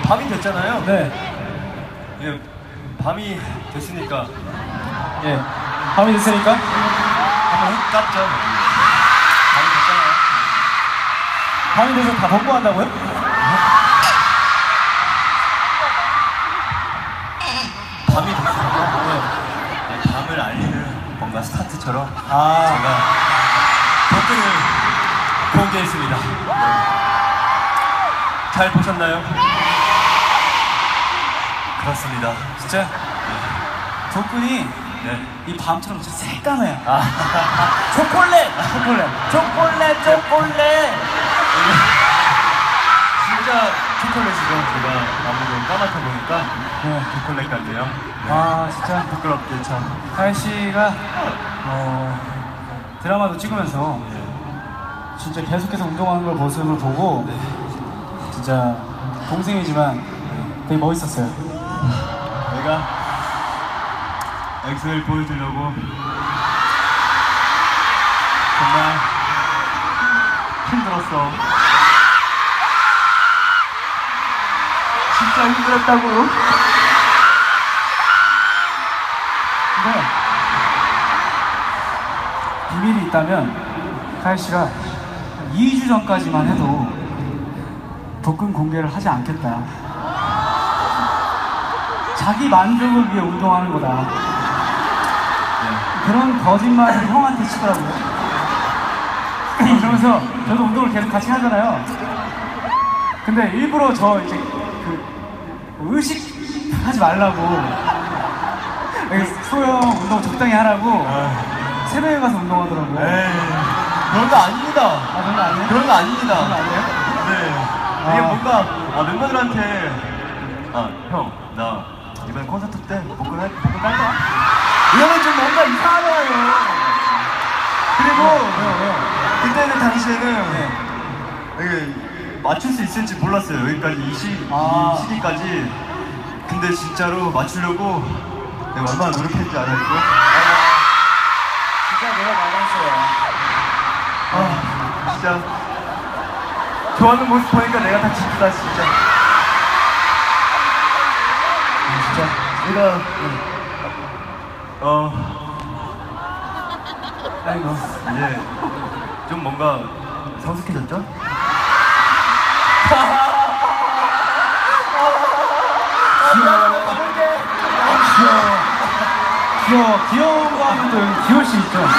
밤이 됐잖아요. 네. 예, 밤이 됐으니까. 예. 밤이 됐으니까? 한번 깠죠. 밤이 됐잖아요. 밤이 돼서 다 벗고 한다고요? 밤이 됐으니까. 네, 밤을 알리는 뭔가 스타트처럼 제가 복근을 공개했습니다. 잘 보셨나요? 그렇습니다. 진짜? 덕분이 네. 이 밤처럼 진짜 새까매요. 초콜릿! 초콜릿. 초콜릿! 진짜 초콜릿이죠. 제가 아무도 까맣게 보니까 네. 초콜릿 같네요. 네. 아, 진짜. 부끄럽게 참. 하연 씨가 드라마도 찍으면서 진짜 계속해서 운동하는 걸 모습을 보고 진짜 동생이지만 되게 멋있었어요. 내가 엑소를 보여주려고 정말 힘들었어. 진짜 힘들었다고. 근데 비밀이 있다면 하연 씨가 2주 전까지만 해도 복근 공개를 하지 않겠다. 자기 만족을 위해 운동하는 거다. 그런 거짓말을 형한테 치더라고요. 그러면서 저도 운동을 계속 같이 하잖아요. 근데 일부러 저 이제 의식하지 말라고 소영 운동 적당히 하라고 새벽에 가서 운동하더라고요. 그런 거 아닙니다. 아, 그런 거 아니에요? 그런 거 아닙니다. 그런 거 아니에요? 네. 이게 뭔가 멤버들한테 형, 나 이번 콘서트 때 복근 깔까? 이러면 좀 뭔가 이상하잖아요. 그리고 왜요? 그때는 당시에는 이게 맞출 수 있을지 몰랐어요. 여기까지 이 시기까지. 근데 진짜로 맞추려고 내가 얼마나 노력했지 알았고. 진짜 내가 나갔어요. 진짜 좋아하는 모습 보니까 내가 다 기쁘다 진짜. 진짜 내가 아이고. 이제 좀 뭔가 성숙해졌죠? 귀여운 거 하면 또 여기 귀여울 수 있죠. 그럼요!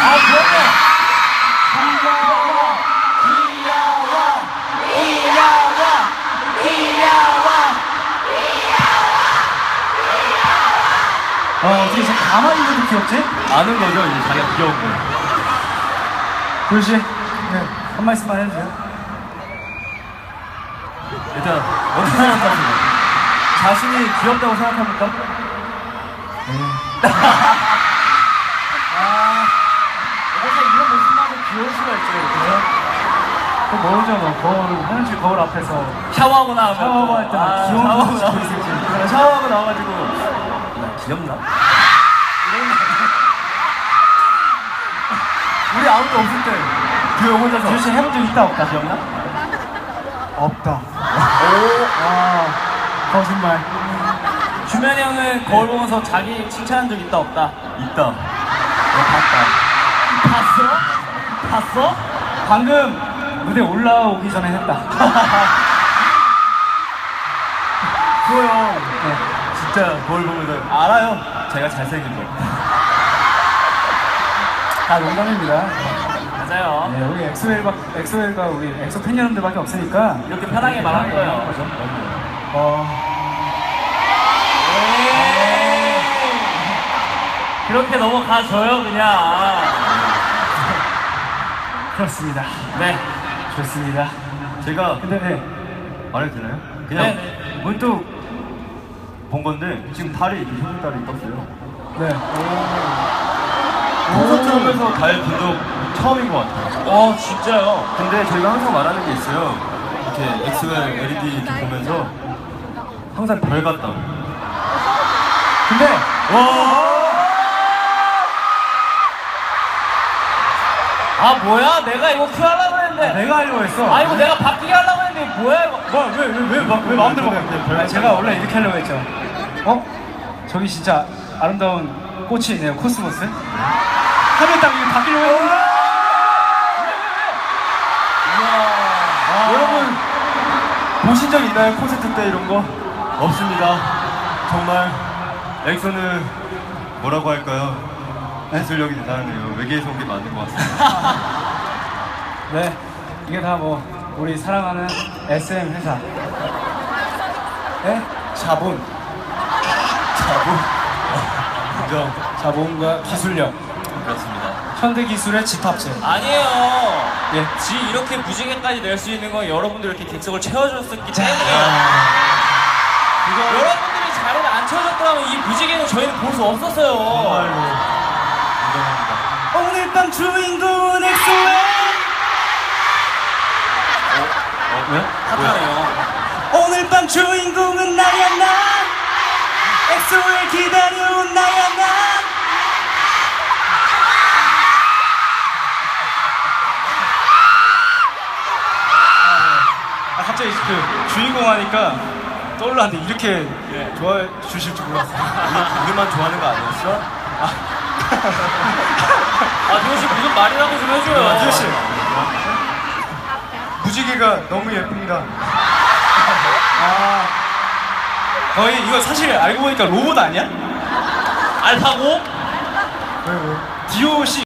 어떻게 진짜 가만히 있어도 귀엽지? 아는 거죠 이제 자기가 귀여운 거. 도현 씨, 네, 한 말씀만 해주세요. 일단 어떻게 생각하세요? 자신이 귀엽다고 생각합니까? 그래서 이런 모습만은 귀여울 수가 있죠, 이렇게. 또 모르죠, 뭐. 하는지 거울 앞에서 샤워하고 나면 샤워하고 할 때 막 귀여운 거 샤워하고 찍고 있을지. 샤워하고 나와가지고 나 귀엽나? 우리 아무도 없을 때 그 형 혼자서 도현 씨 해본 적 있다, 없다? 기억나? 없다. 거짓말. 주면이 형은 거울 보면서 자기 칭찬한 적 있다, 없다? 있다. 내가 봤어? 방금 무대 올라오기 전에 했다. 그거 형 진짜 거울 보면서 알아요. 제가 잘생긴 거. 다 농담입니다. 맞아요. 네, 우리 엑소엘과 우리 엑소 팬 여러분들밖에 없으니까 이렇게 편하게 말하는 거예요. 그렇게 넘어가줘요, 그냥. 그렇습니다. 네. 좋습니다. 제가 근데 네. 말해도 되나요? 그냥 네. 문득 본 건데 지금 달이 이렇게 흰달이 떴어요. 네. 콘서트 하면서 달 본 적 처음인 것 같아요. 진짜요? 근데 저희가 항상 말하는 게 있어요. 이렇게 엑소의 LED 이렇게 보면서 항상 별 같다고. 근데 뭐야? 내가 이거 큐하려고 했는데. 했는데. 내가 하려고 했어. 아, 이거 내가 바뀌게 하려고 했는데, 뭐야, 이거. 왜 마음대로 바뀌었대? 아니, 제가 원래 이렇게 하려고 했죠. 어? 저기 진짜 아름다운 꽃이 있네요. 코스모스. 하면 딱 이거 바뀌려고 했는데. 여러분 보신 적 있나요? 콘서트 때 이런 거? 없습니다. 정말 엑소는 뭐라고 할까요? 기술력이 대단하네요. 외계에서 온 게 맞는 것 같습니다. 네, 이게 다 뭐 우리 사랑하는 SM 회사. 네? 자본. 인정. 자본과 기술력. 그렇습니다. 현대 기술의 집합체. 아니에요. 예. 지금 이렇게 무지개까지 낼 수 있는 건 여러분들 이렇게 객석을 채워줬었기 때문에요. 여러분들이 자리를 안 채워줬더라면 이 무지개는 저희는 볼 수 없었어요. 정말로 인정합니다. 오늘 밤 주인공은 엑소의. 왜? 핫하네요. 오늘 밤 주인공은 나야 나. 엑소를 기다려온 나야 나. 갑자기 그 주인공 하니까 떠올랐는데 이렇게 좋아해 주실 줄 몰랐어요. 우리만 좋아하는 거 아니었어? 아, 디오 씨 무슨 말이라고 좀 해줘요. 디오 씨. 무지개가 너무 예쁩니다. 거의 이거 사실 알고 보니까 로봇 아니야? 알파고? 디오 씨